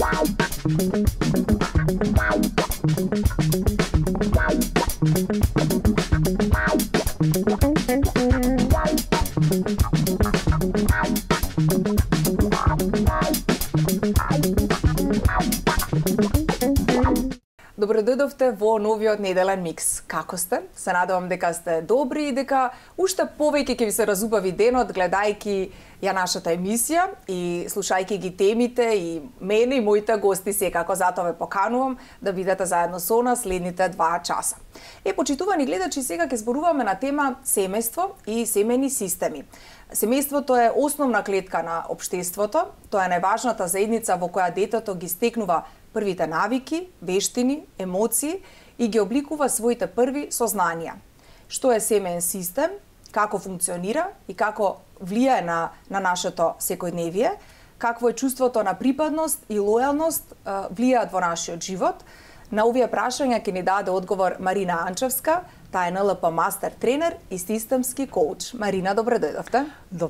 Добродојдовте во новиот неделен микс. Како сте? Се надевам дека сте добри и дека уште повеќе ќе ви се разубави денот гледајќи ја нашата емисија и слушајќи ги темите и мене и моите гости секако. Затоа ве поканувам да бидете заедно со нас следните 2 часа. Почитувани гледачи, сега ќе зборуваме на тема семејство и семејни системи. Семејството е основна клетка на општеството. Тоа е најважната заедница во која детето ги стекнува првите навики, вештини, емоции и ги обликува своите први сознанија. Што е семеен систем, како функционира и како влијае на нашето секојдневие, какво е чувството на припадност и лојалност влијаат во нашиот живот. На овие прашања ќе ни даде одговор Марина Анчевска, таа е НЛП мастер тренер и системски коуч. Марина, добре дојдовте.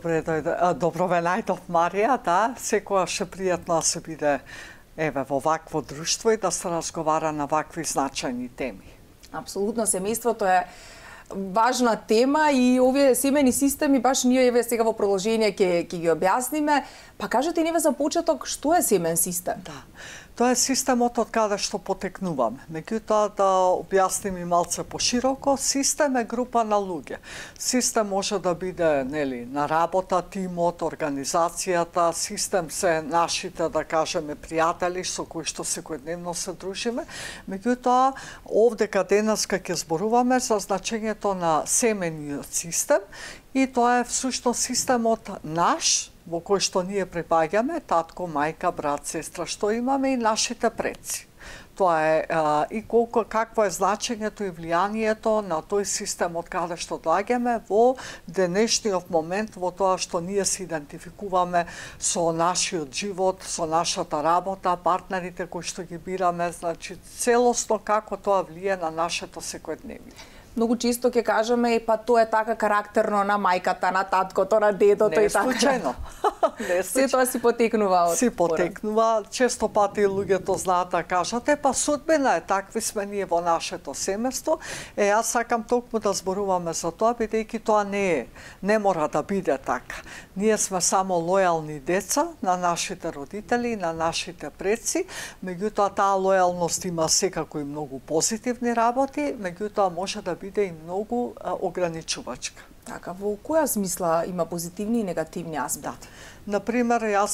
Добро ве најдов, Марија, да, секогаш е пријатно да се биде во вакво друштво и да се разговара на вакви значајни теми. Апсолутно, семејството е важна тема и овие семејни системи баш ние сега во продолжение ќе ги објасниме. Па кажете ни за почеток што е семеен систем? Да. Тоа е системот од каде што потекнуваме. Меѓутоа да објасним и малце пошироко, систем е група на луѓе. Систем може да биде на работа, тимот, организацијата, систем се нашите, да кажеме, пријатели со кои што секојдневно се дружиме. Меѓутоа, овдека денеска ќе зборуваме за значењето на семејниот систем и тоа е всушност системот наш, во кој што ние припаѓаме, татко, мајка, брат, сестра, што имаме и нашите предци. Тоа е и какво е значењето и влијанието на тој систем од каде што доаѓаме во денешниот момент, во тоа што ние се идентификуваме со нашиот живот, со нашата работа, партнерите кои што ги бираме, значи целосно како тоа влијае на нашето секојдневие. Многу често ќе кажеме па тоа е така карактерно на мајката, на таткото, на дедото и така. Не е случајно. Се тоа си потекнува од Си потекнува. Често пати луѓето знаат да кажат, па судбина е, такви сме ние во нашето семејство. Јас сакам токму да зборуваме за тоа, бидејќи тоа не мора да биде така. Ние сме само лојални деца на нашите родители, на нашите предци, меѓутоа таа лојалност има секако и многу позитивни работи, меѓутоа може да биде и многу ограничувачка. Така, во која смисла има позитивни и негативни аспекти? Например, јас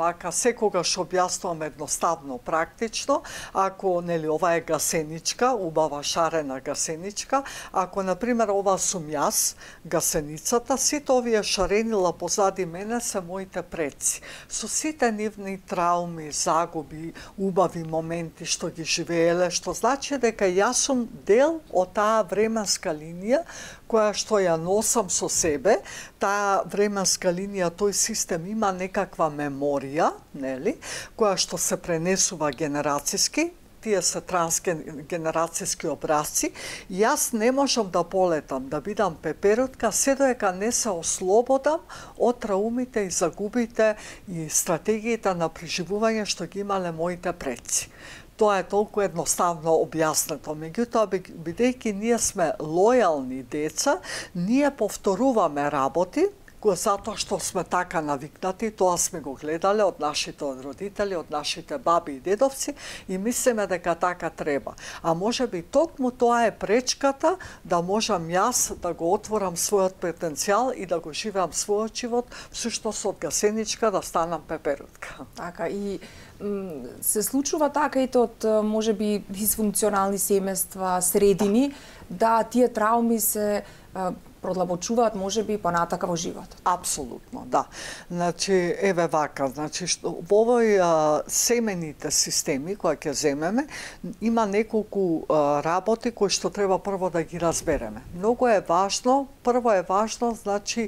секогаш објаснувам едноставно, практично, ако ова е гасеничка, убава шарена гасеничка, ако например ова сум јас, гасеницата, сите овие шаренила позади мене се моите предци. Со сите нивни трауми, загуби, убави моменти што ги живееле, што значи дека јас сум дел од таа временска линија која што ја носам со себе. Таа временска линија, тој систем има некаква меморија, нели, која што се пренесува генерацијски, тие се трансгенерацијски образци. Јас не можам да полетам, да бидам пеперутка, се додека не се ослободам од траумите и загубите и стратегиите на преживување што ги имале моите предци. Тоа е толку едноставно објаснето. Меѓутоа, бидејќи ние сме лојални деца, ние повторуваме работи, затоа што сме така навикнати, тоа сме го гледале од нашите родители, од нашите баби и дедовци и мислиме дека така треба. А можеби токму тоа е пречката да можам јас да го отворам својот потенцијал и да го живеам својот живот, всушност од гасеничка да станам пеперутка. Така, и се случува така и од можеби дисфункционални семејства, средини, да тие трауми се продлабочуваат можеби понатака во животот. Апсолутно, да. Значи, еве вака, значи во овој семејните системи кои ќе земеме, има неколку работи кои што треба прво да ги разбереме. Многу е важно, прво е важно, значи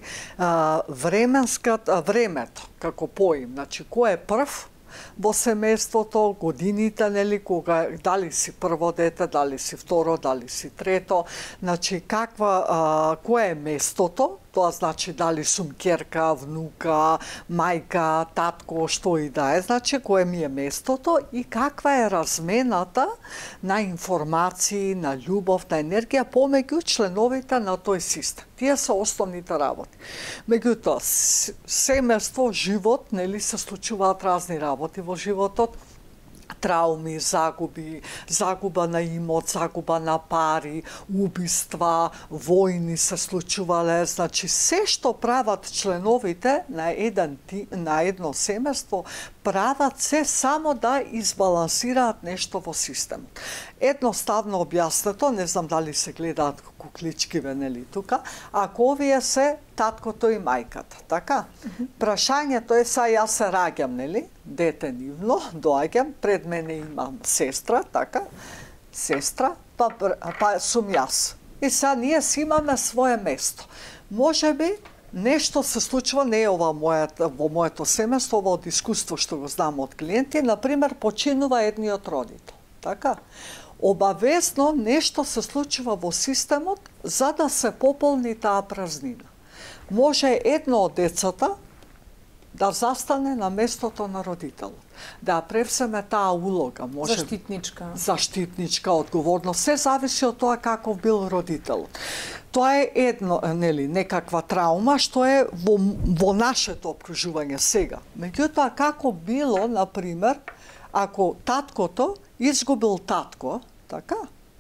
времето како поим, значи кој е прв во семејството, годините, нели, кога дали си прво дете, дали си второ, дали си трето, значи кое е местото Тоа значи дали сум ќерка, внука, мајка, татко, што и да е, значи кое ми е местото и каква е размената на информации, на љубов, на енергија помеѓу членовите на тој систем. Тие се основните работи. Меѓутоа, семејство, живот, нели се случуваат разни работи во животот, трауми, загуби, загуба на имот, загуба на пари, убиства, војни се случувале, значи се што прават членовите на едно семејство, прават се само да избалансираат нешто во системот. Едноставно објаснето, не знам дали се гледаат кукличкиве, нели тука, ако овие се таткото и мајката, така? Прашањето е, са јас се раѓам, нели? Дете нивно, доаѓам, пред мене имам сестра, така? Сестра, па сум јас. И са ние си имаме свое место. Можеби нешто се случува, не е ова во моето семејство, ова од искуство што го знам од клиенти, например, починува едниот родител, така? Обавезно нешто се случува во системот за да се пополни таа празнина. Може едно од децата да застане на местото на родителот, да превземе таа улога, може заштитничка одговорност, се зависи од тоа каков бил родителот. Тоа е едно, нели, некаква траума што е во нашето окружување сега. Меѓутоа, како било, например, ако таткото изгубил татко, така?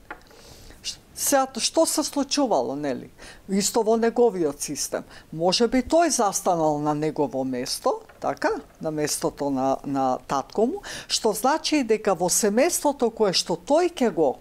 Што се случувало, нели? Исто во неговиот систем. Може би тој застанал на негово место, така? На местото на татко му, што значи дека во семејството кое што тој ќе го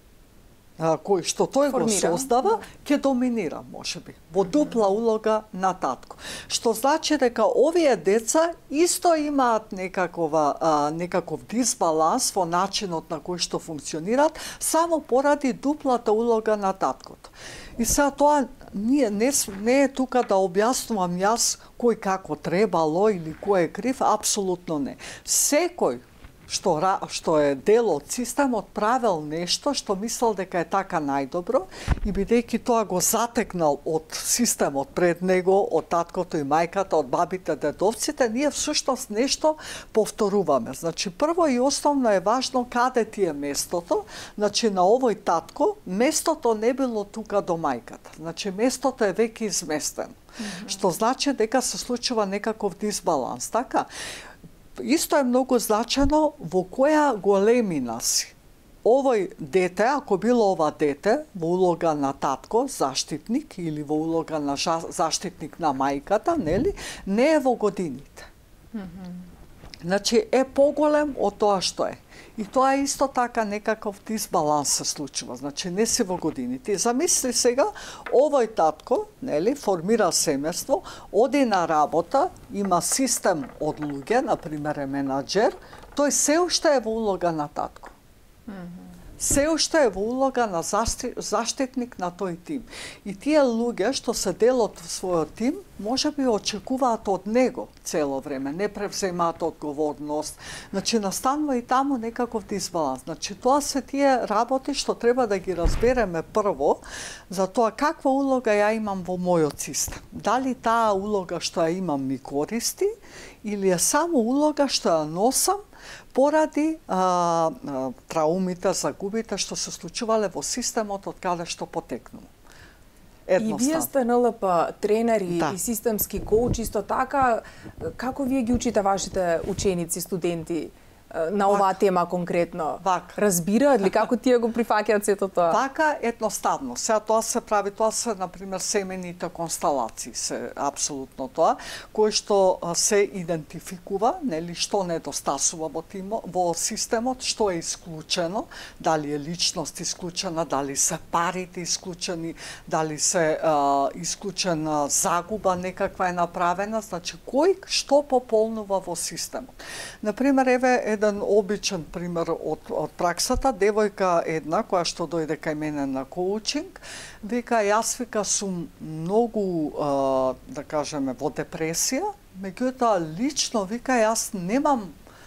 создава, ќе доминира, можеби, во дупла улога на татко. Што значи дека овие деца исто имаат некаков дисбаланс во начинот на кој што функционираат, само поради дуплата улога на таткото. И сега тоа не е тука да објаснувам јас кој како требало или кој е крив, апсолутно не. Секој што е дел од системот правел нешто што мислел дека е така најдобро и бидејќи тоа го затекнал од системот пред него, од таткото и мајката, од бабите, дедовците, ние всушност нешто повторуваме. Значи прво и основно е важно каде ти е местото. Значи на овој татко местото не било тука до мајката. Значи местото е веќе изместено. Што значи дека се случува некаков дисбаланс, така? Исто е многу значено во која големина си. Овој дете, ако било ова дете, во улога на татко, заштитник, или во улога на заштитник на мајката, нели, не е во годините. Значи, е поголем од тоа што е. И тоа е исто така некаков дисбаланс се случува, значи не си во годините. И замисли сега, овој татко, нели, формира семејство, оди на работа, има систем од луѓе, например е менаџер, тој се уште е во улога на татко. Се уште е во улога на заштитник на тој тим. И тие луѓе што се дел од својот тим, може би очекуваат од него цело време, не превземаат одговорност. Значи настанува и таму некаков дисбаланс. Значи тоа се тие работи што треба да ги разбереме прво за тоа каква улога ја имам во мојот систем. Дали таа улога што ја имам ми користи или е само улога што ја носам поради траумите, загубите што се случувале во системот од каде што потекнува. И вие сте НЛП тренери и системски коуч, исто така, како вие ги учите вашите ученици, студенти на оваа тема конкретно? Разбираат ли како тие го прифаќаат сето тоа? Така едноставно. Сега тоа се прави, тоа се например семејните констелации, се апсолутно тоа, кој што се идентификува, нели што недостасува во системот, што е исклучено, дали е личност исклучена, дали се парите исклучени, дали се исклучена загуба некаква е направена, значи кој што пополнува во системот. Например, еве еден обичен пример од праксата, девојка една која што дојде кај мене на коучинг, вика јас сум многу да кажеме во депресија, меѓутоа лично вика јас немам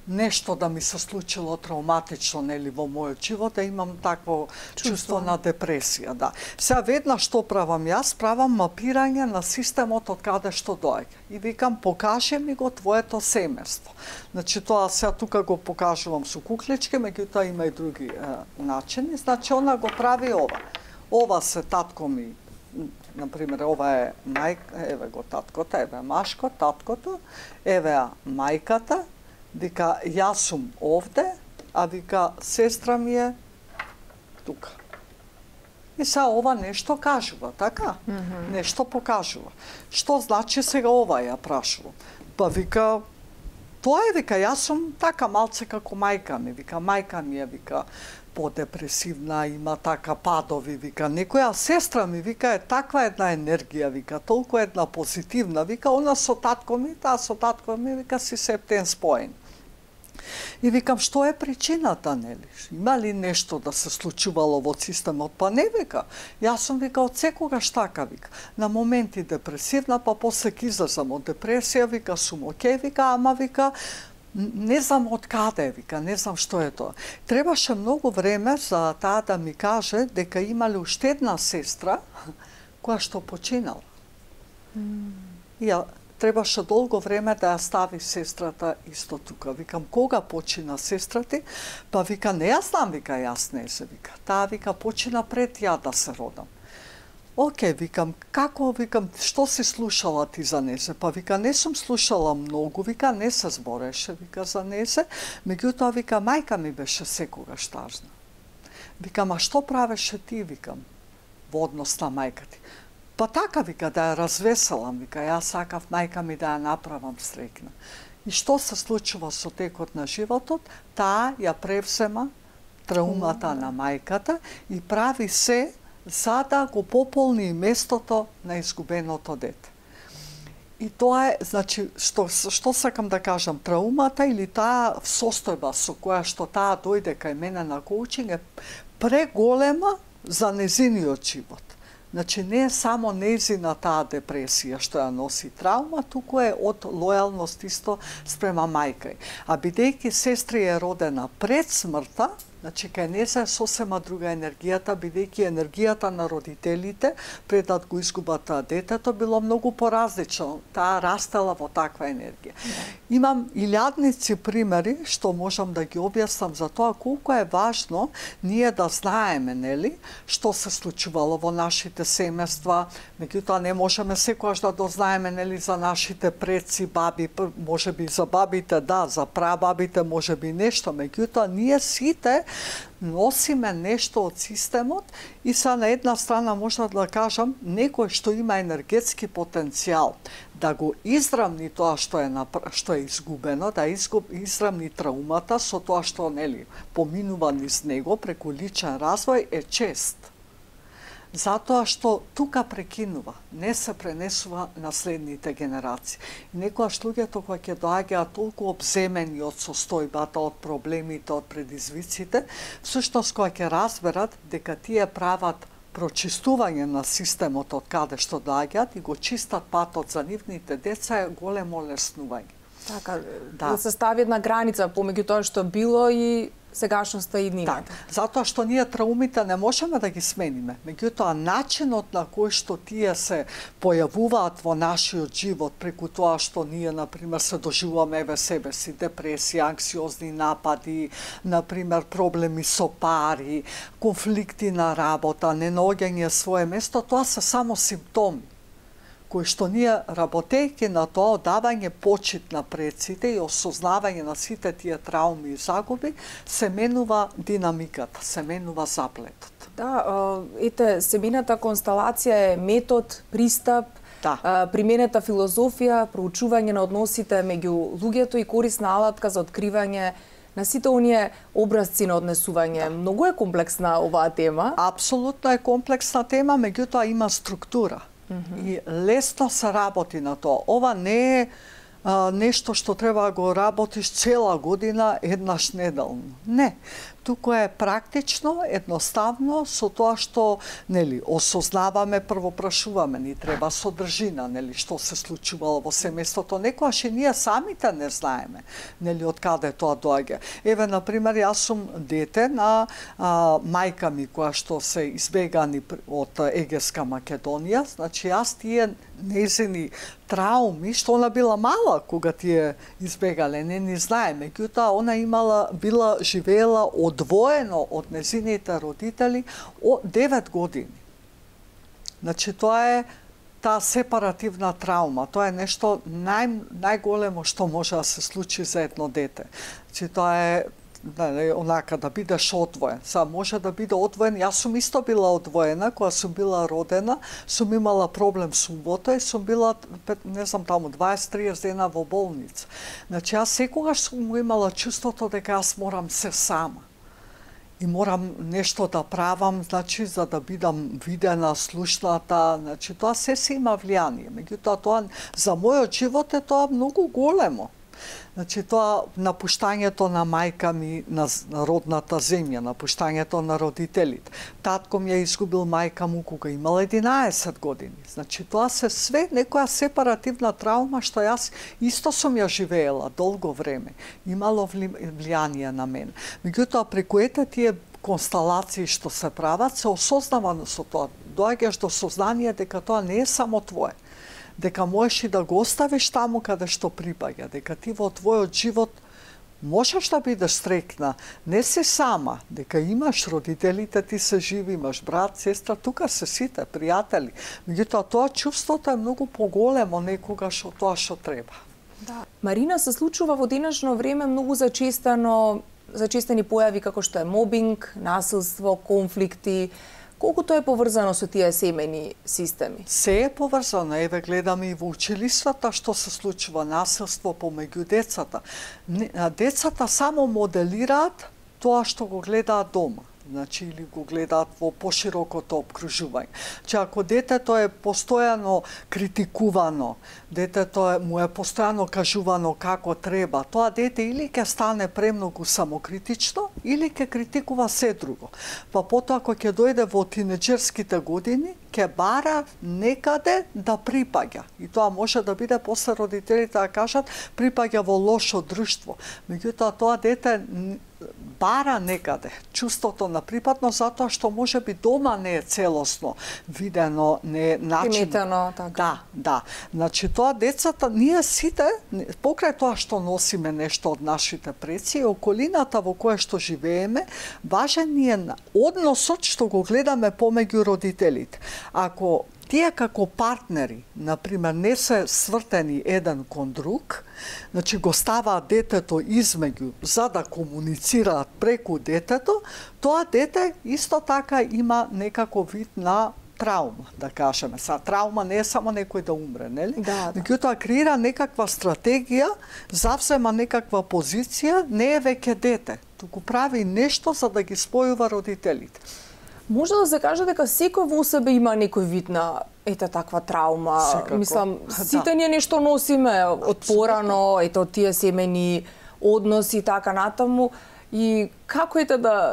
нешто да ми се случило травматично нели во мојот живот, да имам такво чувство на депресија, да. Сега веднаш што правам јас, правам мапирање на системот од каде што доаѓа. И викам, покажи ми го твоето семејство. Значи тоа сега тука го покажувам со куклички, меѓутоа има и други начини. Значи она го прави ова. Ова се татко ми, например, ова е мајка, еве го таткото, еве машко, таткото, еве мајката, вика јас сум овде, а вика сестра ми е тука. И сега ова нешто кажува, така? Нешто покажува. Што значи сега ова ја прашувам? Па вика, тоа е, вика, јас сум така малце како мајка ми, вика, мајка ми е, вика, подепресивна, има така падови, вика, некоја сестра ми, вика, е таква една енергија, вика, толку една позитивна, вика, она со татко ми, таа со татко ми, вика, си септен споен. И викам, што е причината, нели? Има ли нешто да се случувало во системот? Па не, вика. Јас сум, вика, од секогаш така, вика. На моменти депресивна, па после ќе излезам од депресија, вика, сум окей, вика, ама, вика, не знам од каде, вика, не знам што е тоа. Требаше многу време за таа да ми каже дека имале уште една сестра која што починала. И требаше долго време да ја стави сестрата исто тука. Викам, кога почина сестрати? Па вика, не ја знам, вика, јас не се, вика. Таа, вика, почина пред ја да се родам. Океј, викам, како, викам, што си слушала ти за незе? Па вика, не сум слушала многу, вика, не се збореше, вика, за незе. Меѓутоа, вика, мајка ми беше секогаш тажна. Викам, а што правеше ти, викам, во однос на мајка ти? Па така, вика, да ја развеселам, вика, јас сакав мајка ми да ја направам среќна. И што се случува со текот на животот? Таа ја превзема траумата на мајката и прави се за да го пополни местото на изгубеното дете. И тоа е, значи, што сакам да кажам, траумата или таа состојба со која што таа дојде кај мене на коучинг е преголема за незиниот живот. Значи, не е само незина таа депресија што ја носи траума, туку е од лојалност исто спрема мајка. А бидејќи сестри е родена пред смртта, значи, кај незе е сосема друга енергијата, бидејќи енергијата на родителите пред да го изгубат детето било многу поразлично. Таа растела во таква енергија. Имам илјадници примери што можам да ги објаснам за тоа колку е важно ние да знаеме, нели, што се случувало во нашите семејства. Меѓутоа не можеме секогаш да дознаеме, нели, за нашите предци, баби, можеби за бабите, да, за прабабите можеби нешто, меѓутоа ние сите носиме нешто од системот и са на една страна можна да кажам некој што има енергетски потенцијал да го израмни тоа што е изгубено, да израмни траумата со тоа што, нели, поминува низ него преку личен развој е чест. Затоа што тука прекинува, не се пренесува на следните генерации. И некојаш луѓето кои ќе доаѓаат толку обземени од состојбата, од проблемите, од предизвиците, всушност кои ќе разберат дека тие прават прочистување на системот од каде што доаѓаат и го чистат патот за нивните деца е големо леснување. Така, да се стави една граница помеѓу тоа што било и сегашноста и днината. Так, затоа што ние траумите не можеме да ги смениме. Меѓутоа, начинот на кој што тие се појавуваат во нашиот живот, преку тоа што ние, например, се доживуваме еве себе си, депресија, анксиозни напади, например, проблеми со пари, конфликти на работа, ненаоѓање свое место, тоа се само симптоми кои што ние, работејќи на тоа, одавање почит на предците и осознавање на сите тие трауми и загуби, се менува динамиката, се менува заплетот. Да, ете, семејната констелација е метод, пристап, применета филозофија, проучување на односите меѓу луѓето и корисна алатка за откривање на сите оние образци на однесување. Многу е комплексна оваа тема. Апсолутно е комплексна тема, меѓутоа има структура. И лесно се работи на тоа. Ова не е нешто што треба да го работиш цела година еднаш неделно. Не. Туку е практично, едноставно, со тоа што, нели, осознаваме, прво прашуваме, ни треба содржина, нели, што се случувало во семејството. Некојаш и ние самите не знаеме, нели, од каде тоа доаѓа. Еве, например, јас сум дете на мајка ми, која што се избегани од Егејска Македонија. Значи, јас тие нејзини трауми, што она била мала кога тие избегале, не ни знае. Меѓутоа, она била живеела одвоено од незините родители од 9 години. Значи, тоа е таа сепаративна траума. Тоа е нешто најголемо што може да се случи за едно дете. Значи, тоа е онака да бидеш одвоен. Може да биде одвоен. Јас сум исто била одвоена, кога сум била родена, сум имала проблем со убото и сум била, не знам, таму 20-30 дена во болница. Значи, јас секогаш сум имала чувството дека јас морам се сама. И морам нешто да правам, значи, за да бидам видена, слушната, значи, тоа се има влијание. Меѓутоа, тоа за мојот живот е тоа многу големо. Значи, тоа напуштањето на мајка ми на родната земја, напуштањето на родителите. Татко ми ја изгубил мајка му кога имал 11 години. Значи, тоа се све некоја сепаративна траума што јас исто сум ја живеела долго време. Имало влијание на мене. Меѓутоа, преку ете тие консталации што се прават, се осознава со тоа. Доаѓаш до сознание дека тоа не е само твое. Дека можеш и да го оставиш таму каде што припаѓа, дека ти во твојот живот можеш да бидеш стрекна, не си сама, дека имаш родителите ти се живи, имаш брат, сестра, тука се сите пријатели. Меѓутоа, тоа чувството е многу поголемо некогаш од тоа што треба. Да. Марина, се случува во денешно време многу зачестени појави како што е мобинг, насилство, конфликти. Колку тоа е поврзано со тие семејни системи? Се е поврзано. Еве, гледаме и во училиштата што се случува насилство помеѓу децата. Децата само моделираат тоа што го гледаат дома. Значи, или го гледаат во поширокото обкружување. Че ако детето е постојано критикувано, детето му е постојано кажувано како треба, тоа дете или ќе стане премногу самокритично, или ќе критикува се друго. Па потоа, ако ќе дојде во тинеџерските години, ќе бара некаде да припаѓа. И тоа може да биде после родителите да кажат припаѓа во лошо друштво. Меѓутоа, тоа дете бара некаде чувството на припадност, затоа што може би дома не е целосно видено, не е начин. Приметено, така. Да. Значи, тоа децата, ние сите, покрај тоа што носиме нешто од нашите предци, околината во која што живееме, важен ни е односот што го гледаме помеѓу родителите. Ако тие како партнери, например, не се свртени еден кон друг, значи го ставаат детето измеѓу за да комуницираат преку детето, тоа дете исто така има некаков вид на траума, да кажеме. Траума не е само некој да умре, нели? Да. Меѓутоа креира некаква стратегија, завзема некаква позиција, не е веќе дете, туку прави нешто за да ги спојува родителите. Може да се каже дека секој во себе има некој вид на таква траума. Секако. Мислам, сите ние нешто носиме од порано, тие семејни односи така натаму. И како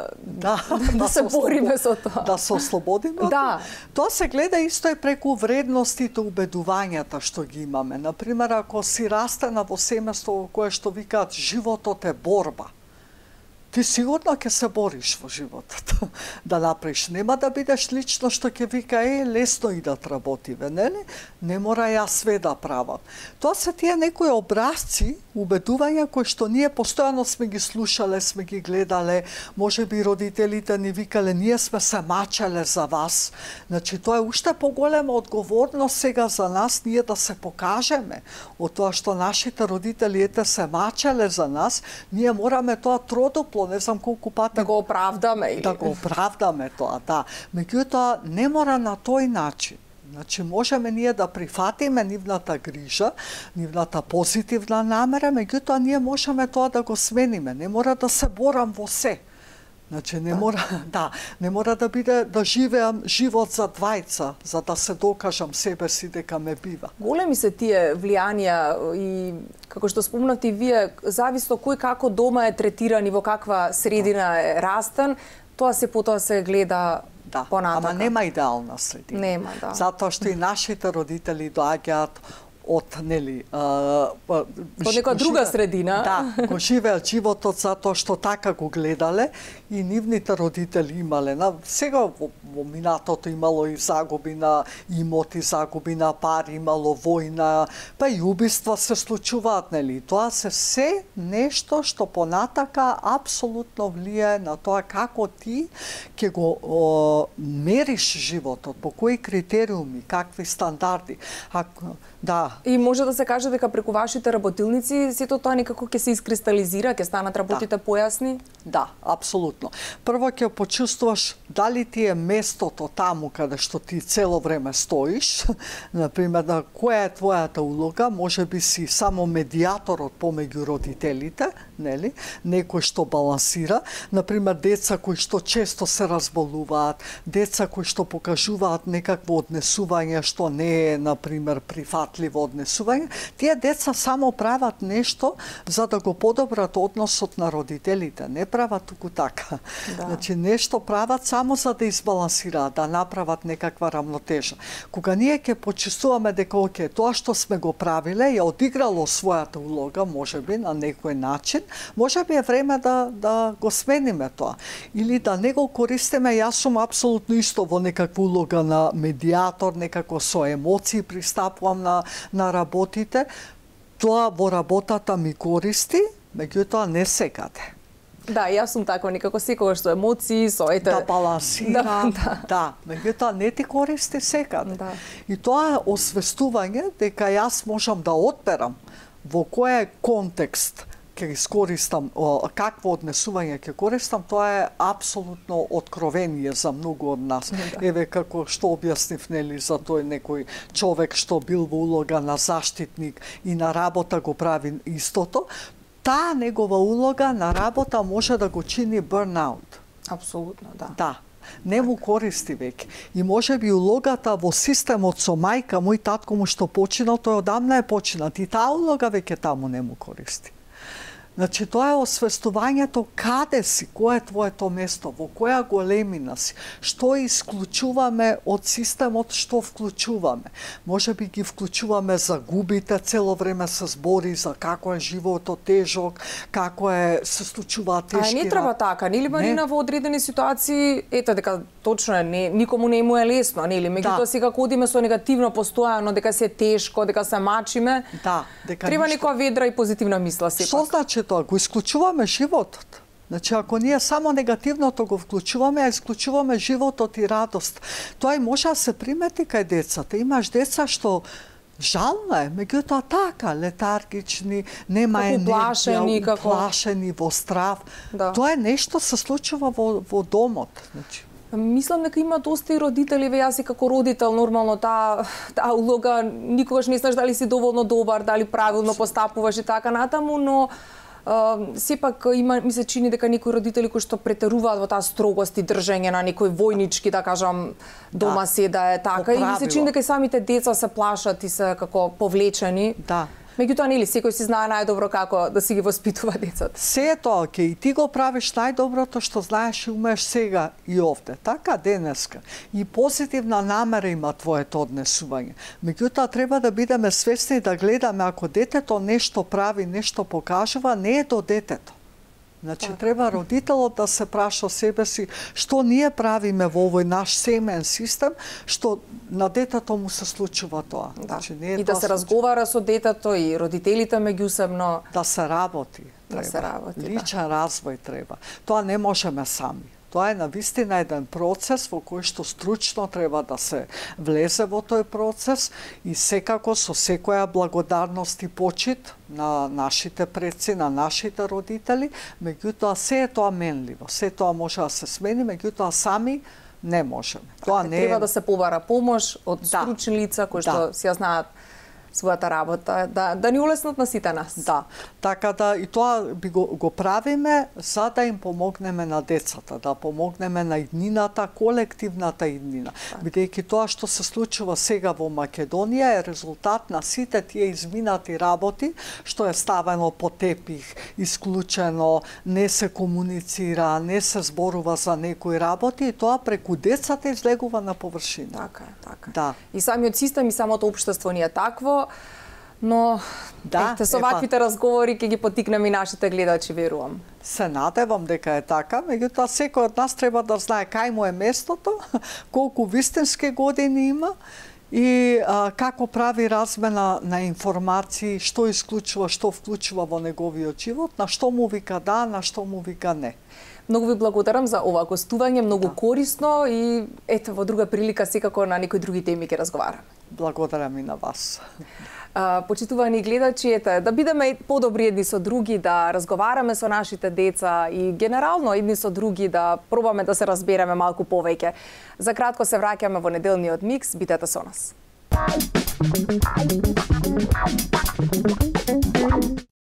да се бориме со тоа? Да се ослободиме? Да. Тоа се гледа исто и преку вредностите, убедувањата што ги имаме. Например, ако си растена во семејство во кое што викаат животот е борба, ти сигурно ќе се бориш во животот да направиш. Нема да бидеш лично што ќе вика лесно идат работиве, нели? Не мора ја све да правам. Тоа се тие некои образци, убедувања кои што ние постојано сме ги слушале, сме ги гледале, може би родителите ни викале ние сме се мачеле за вас. Значи тоа е уште поголема одговорност сега за нас ние да се покажеме од тоа што нашите родители се мачеле за нас, ние мораме тоа тродупло, не знам колку пати да го оправдаме или да го оправдаме тоа, да. Меѓутоа не мора на тој начин. Значи можеме ние да прифатиме нивната грижа, нивната позитивна намера, меѓутоа ние можеме тоа да го смениме. Не мора да се борам во се. Значи не мора да биде да живеам живот за двајца, за да се докажам себе си дека ме бива. Големи се тие влијанија и како што спомнавте и вие, зависно кој како дома е третиран и во каква средина е растен, тоа се гледа понатака. Ама нема идеална средина. Нема, да. Затоа што и нашите родители доаѓаат од некоја друга средина. Да, го живеат животот затоа што така го гледале и нивните родители имале. Сега во минатото имало и загуби на имоти, загуби на пари, имало војна, па и убиства се случуваат, нели? Тоа се нешто што понатака апсолутно влијае на тоа како ти ќе го мериш животот, по кои критериуми, какви стандарди. И може да се каже дека преку вашите работилници сето тоа некако ќе се искристализира, ќе станат работите појасни? Да, апсолутно. Прво ќе почувствуваш дали ти е местото таму каде што ти цело време стоиш, например, која е твојата улога, може би си само медијаторот помеѓу родителите, нели? Некој што балансира, например, деца кои што често се разболуваат, деца кои што покажуваат некакво однесување што не е, например, прифатливо однесување, тие деца само прават нешто за да го подобрат односот на родителите, не прават туку така. Да. Значи нешто прават само за да избалансираат, да направат некаква рамнотежа. Кога ние ќе почувствуваме дека тоа што сме го правиле е одиграло својата улога, можеби на некој начин, можеби е време да го смениме тоа или да не го користиме. Јас сум апсолутно исто во некаква улога на медијатор, некако со емоции пристапувам на работите. Тоа во работата ми користи, меѓутоа не секаде. Да, јас сум така некако секогаш со емоции, со да балансирам, меѓутоа не ти користи секаде. Да. И тоа е освестување дека јас можам да одберам во кој контекст ќе искористам, какво однесување ќе користам, тоа е апсолутно откровение за многу од нас. Еве како што објаснив, нели, за тој некој човек што бил во улога на заштитник и на работа го прави истото, таа негова улога на работа може да го чини burnout. Апсолутно, да. Да. Не му користи веќе. И може би улогата во системот со мајка му и татко му што починал, тој одамна е починат. И таа улога веќе таму не му користи. Значи, тоа е освестувањето каде си, кое е твоето место, во која големина си, што исклучуваме од системот, што вклучуваме. Може би ги вклучуваме загубите, цело време се збори за како е животот тежок, како се случуваат тешки. Не треба така, нели, Марина, во одредени ситуации, ето дека точно е, никому не му е лесно, нели, меѓутоа сега одиме со негативно постојано, дека се тешко, дека се мачиме, треба некоја ведра и позитивна мисла сепак. Што значи тоа? Го исклучуваме животот. Значи, ако ние само негативното го вклучуваме, а исклучуваме животот и радост, тоа и може да се примети кај децата. Имаш деца што жално е, меѓутоа така, летаргични, нема енергија, плашени, во страв. Тоа е нешто се случува во домот. Значи, мислам дека има доста и родители, јас и како родител, нормално таа улога никогаш не знаеш дали си доволно добар, дали правилно постапуваш и така натаму, но сепак ми се чини дека некои родители кои што претеруваат во таа строгост и држење на некој војнички, да кажам, дома седа е така, и ми се чини дека и самите деца се плашат и се како повлечени. Да. Меѓутоа, нели, секој си знае најдобро како да си ги воспитува децата. Се е тоа окей, ти го правиш најдоброто што знаеш и умееш сега и овде, така денеска. И позитивна намера има твоето однесување. Меѓутоа, треба да бидеме свесни да гледаме ако детето нешто прави, нешто покажува, не е до детето. Значи, треба родителот да се праша себе си што ние правиме во овој наш семеен систем, што на детето му се случува тоа. Значи, не е и да се разговара со детето и родителите меѓусебно. Да се работи. Личен развој треба. Тоа не можеме сами. Тоа е навистина еден процес во кој што стручно треба да се влезе во тој процес и секако со секоја благодарност и почит на нашите предци, на нашите родители, меѓутоа се е тоа менливо, се тоа може да се смени, меѓутоа сами не можеме. Тоа не треба да се побара помош од стручни лица кои што си ја знаат својата работа, да ни улеснат на сите нас. Да, така да и тоа би го правиме за да им помогнеме на децата, да помогнеме на иднината, колективната иднина. Бидејќи тоа што се случува сега во Македонија е резултат на сите тие изминати работи што е ставено по тепих, исклучено, не се комуницира, не се зборува за некои работи и тоа преку децата излегува на површина. Така е, така. Да. И самиот систем и самото општество ни е такво, но со ваквите разговори ќе ги поттикнеме и нашите гледачи, верувам. Се надевам дека е така, меѓутоа секој од нас треба да знае кај му е местото, колку вистински години има и како прави размена на информации, што исклучува, што вклучува во неговиот живот, на што му вика да, на што му вика не. Многу ви благодарам за ова гостување, многу корисно и ето во друга прилика секако на некои други теми ќе разговараме. Благодарам и на вас. Почитувани гледачи, да бидеме подобри едни со други, да разговараме со нашите деца и генерално едни со други, да пробаме да се разбереме малку повеќе. За кратко се враќаме во неделниот микс, бидете со нас.